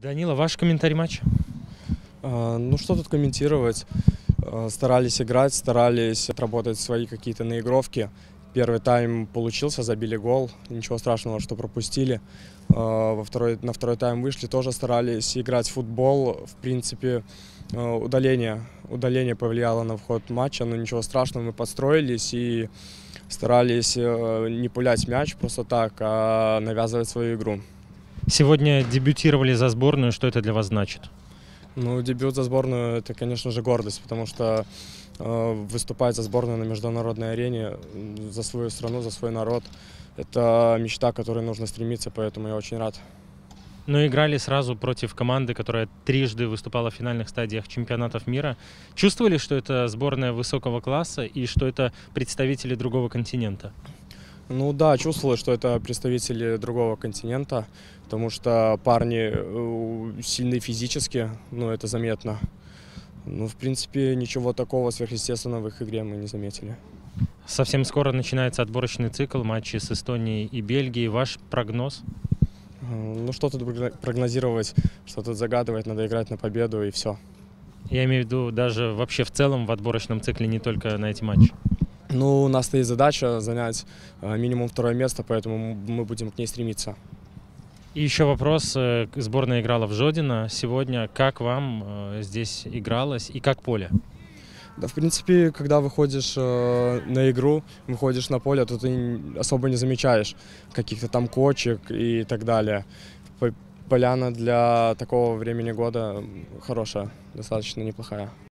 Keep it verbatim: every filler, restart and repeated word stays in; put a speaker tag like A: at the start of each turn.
A: Данила, ваш комментарий матча?
B: А, Ну что тут комментировать? А, Старались играть, старались отработать свои какие-то наигровки. Первый тайм получился, забили гол, ничего страшного, что пропустили. А, Во второй, на второй тайм вышли, тоже старались играть в футбол. В принципе, а, удаление, удаление повлияло на вход матча, но ничего страшного, мы подстроились и старались э, не пулять мяч просто так, а навязывать свою игру.
A: Сегодня дебютировали за сборную. Что это для вас значит?
B: Ну, дебют за сборную – это, конечно же, гордость, потому что э, выступать за сборную на международной арене, м, за свою страну, за свой народ – это мечта, к которой нужно стремиться, поэтому я очень рад.
A: Но играли сразу против команды, которая трижды выступала в финальных стадиях чемпионатов мира. Чувствовали, что это сборная высокого класса и что это представители другого континента?
B: Ну да, чувствовал, что это представители другого континента, потому что парни э, сильны физически, ну это заметно. Ну, в принципе, ничего такого сверхъестественного в их игре мы не заметили.
A: Совсем скоро начинается отборочный цикл, матчи с Эстонией и Бельгией. Ваш прогноз?
B: Ну что тут прогно- прогнозировать, что тут загадывать, надо играть на победу и все.
A: Я имею в виду даже вообще в целом в отборочном цикле, не только на эти матчи.
B: Ну, у нас стоит задача занять э, минимум второе место, поэтому мы будем к ней стремиться.
A: И еще вопрос. э, Сборная играла в Жодино сегодня. Как вам э, здесь игралось и как поле?
B: Да, в принципе, когда выходишь э, на игру, выходишь на поле, то ты н- особо не замечаешь каких-то там кочек и так далее. П- Поляна для такого времени года м, хорошая, достаточно неплохая.